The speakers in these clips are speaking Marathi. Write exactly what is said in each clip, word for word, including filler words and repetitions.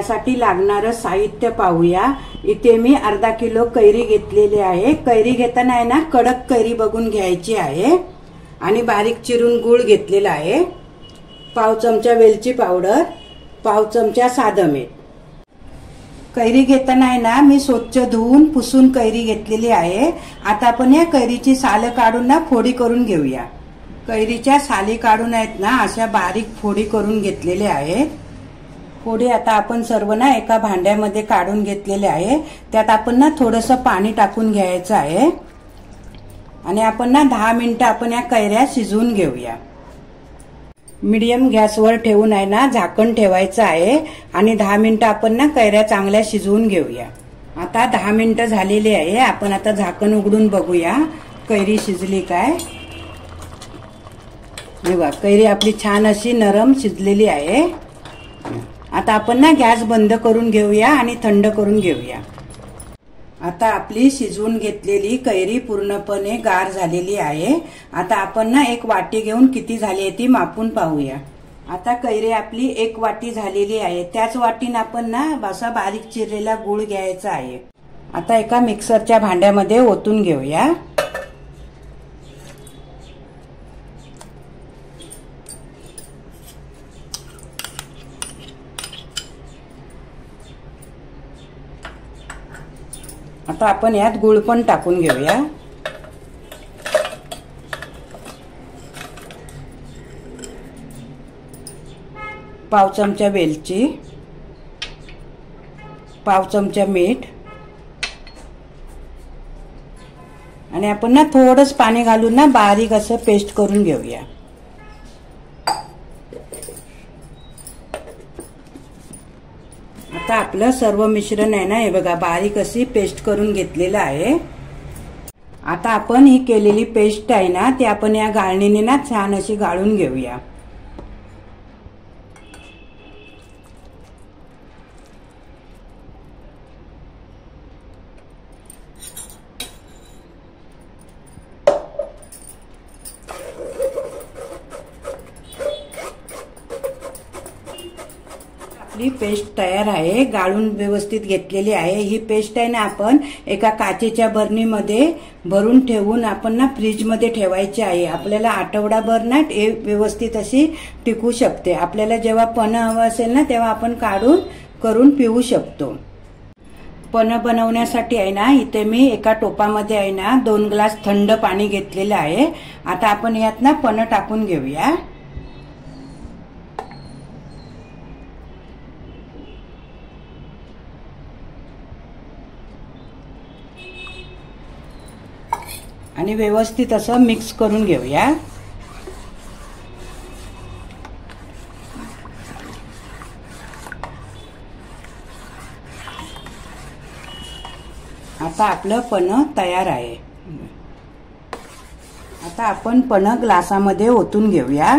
यासाठी लागणारं साहित्य पाहूया। इथे मी अर्धा किलो कैरी घेतलेली आहे। कैरी घेताना आहे ना कडक कैरी बघून घ्यायची आहे। आणि बारीक चिरून गूळ घेतलेला आहे। पाव चमचा वेलची पावडर, पाव चमचा साधं मीठ। कैरी घेताना आहे ना मी स्वच्छ धुवून पुसून कैरी घेतलेली आहे। आता आपण या कैरीची साल काढून ना फोडी करून घेऊया। कैरीच्या साली काढून आहेत ना अशा बारीक फोडी करून घेतलेले आहेत। फोडी आता आपण सर्व ना एका भांड्यामध्ये काढून घेतलेले आहे। त्यात आपण ना थोडंसं पाणी टाकून घ्यायचं आहे आणि आपण ना दहा मिनिटं आपण या कैऱ्या शिजवून घेऊया। मीडियम गॅसवर ठेवून आहे ना झाकण ठेवायचं आहे आणि दहा मिनिटं आपण ना कैऱ्या चांगल्या शिजवून घेऊया। आता दहा मिनिटं झालेली आहे। आपण आता झाकण उघडून बघूया कैरी शिजली काय। हे बघा कैरी आपली छान अशी नरम शिजलेली आहे। आता आपण ना गॅस बंद करून घेऊया आणि थंड करून घेऊया। आता आपली शिजवून घेतलेली कैरी पूर्णपणे गार झालेली आहे। आता आपण ना एक वाटी घेऊन किती झाली आहे ती मापून पाहूया। आता कैरी आपली एक वाटी झालेली आहे। त्याच वाटीने आपण ना असा बारीक चिरलेला गूळ घ्यायचा आहे। आता एका मिक्सरच्या भांड्यामध्ये ओतून घेऊया। आता आपण यात गूळ पण टाकून घेऊया। पाव चमचा वेलची, पाव चमचा मीठ आणि आपण ना थोडंच पाणी घालून ना बारीक असं पेस्ट करून घेऊया। आता आपलं सर्व मिश्रण आहे ना हे बघा बारीक अशी पेस्ट करून घेतलेलं आहे। आता आपण ही केलेली पेस्ट आहे ना ती आपण या गाळणीने ना छान अशी गाळून घेऊया। आपली पेस्ट तयार आहे। गाळून व्यवस्थित घेतलेली आहे। ही पेस्ट आहे ना आपण एका काचेच्या बरणीमध्ये भरून ठेवून आपण ना फ्रीज मध्ये ठेवायची आहे। आपल्याला आठवडाभर ना व्यवस्थित अशी टिकू शकते। आपल्याला जेव्हा पण हवं असेल ना तेव्हा आपण काढून करून पिऊ शकतो। पण बनवण्यासाठी आहे ना इथे मी एका टोपामध्ये आहे ना दोन ग्लास थंड पाणी घेतलेलं आहे। आता आपण यात ना पण टाकून घेऊया। आणि व्यवस्थित असं मिक्स करून घेऊया। आता आपलं पण तयार आहे। आता आपण पण ग्लासामध्ये ओतून घेऊया।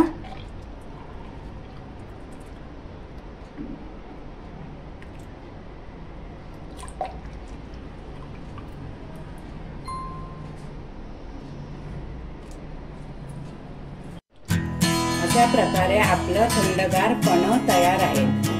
अशा प्रकारे आपलं थंडगार पण तयार आहे।